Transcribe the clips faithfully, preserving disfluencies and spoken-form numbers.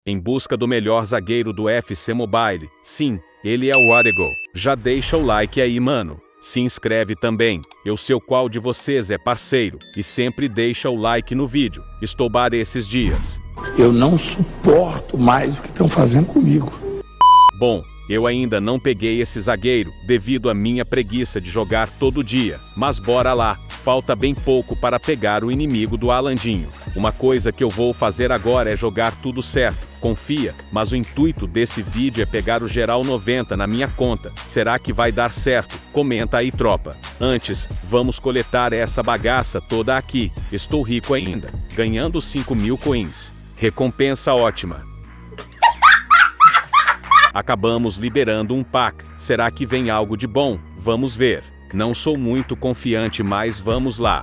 em busca do melhor zagueiro do F C Mobile. Sim, ele é o Rodrygo. Já deixa o like aí, mano. Se inscreve também. Eu sei qual de vocês é parceiro e sempre deixa o like no vídeo. Estou bar esses dias. Eu não suporto mais o que estão fazendo comigo. Bom, eu ainda não peguei esse zagueiro devido à minha preguiça de jogar todo dia. Mas bora lá, falta bem pouco para pegar o inimigo do Alandinho. Uma coisa que eu vou fazer agora é jogar tudo certo. Confia, mas o intuito desse vídeo é pegar o geral noventa na minha conta. Será que vai dar certo? Comenta aí, tropa. Antes, vamos coletar essa bagaça toda aqui. Estou rico ainda, ganhando cinco mil coins. Recompensa ótima. Acabamos liberando um pack. Será que vem algo de bom? Vamos ver. Não sou muito confiante, mas vamos lá.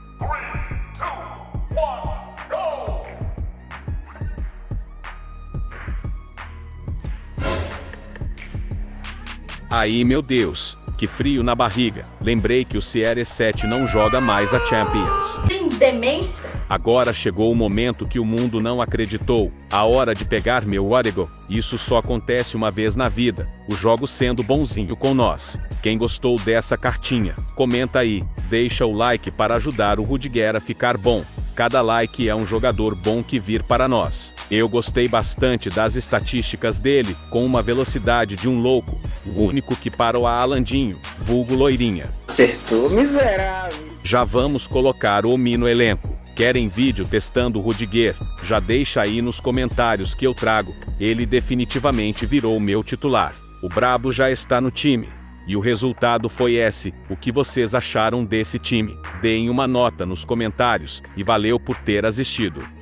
Aí, meu Deus, que frio na barriga. Lembrei que o C R sete não joga mais a Champions. Tem demência? Agora chegou o momento que o mundo não acreditou. A hora de pegar meu Rodrygo. Isso só acontece uma vez na vida. O jogo sendo bonzinho com nós. Quem gostou dessa cartinha, comenta aí. Deixa o like para ajudar o Rudiger a ficar bom. Cada like é um jogador bom que vir para nós. Eu gostei bastante das estatísticas dele, com uma velocidade de um louco. O único que para o Alandinho, vulgo loirinha. Acertou, miserável. Já vamos colocar o Mi no elenco. Querem vídeo testando o Rudiger? Já deixa aí nos comentários que eu trago. Ele definitivamente virou meu titular. O brabo já está no time. E o resultado foi esse. O que vocês acharam desse time? Deem uma nota nos comentários. E valeu por ter assistido.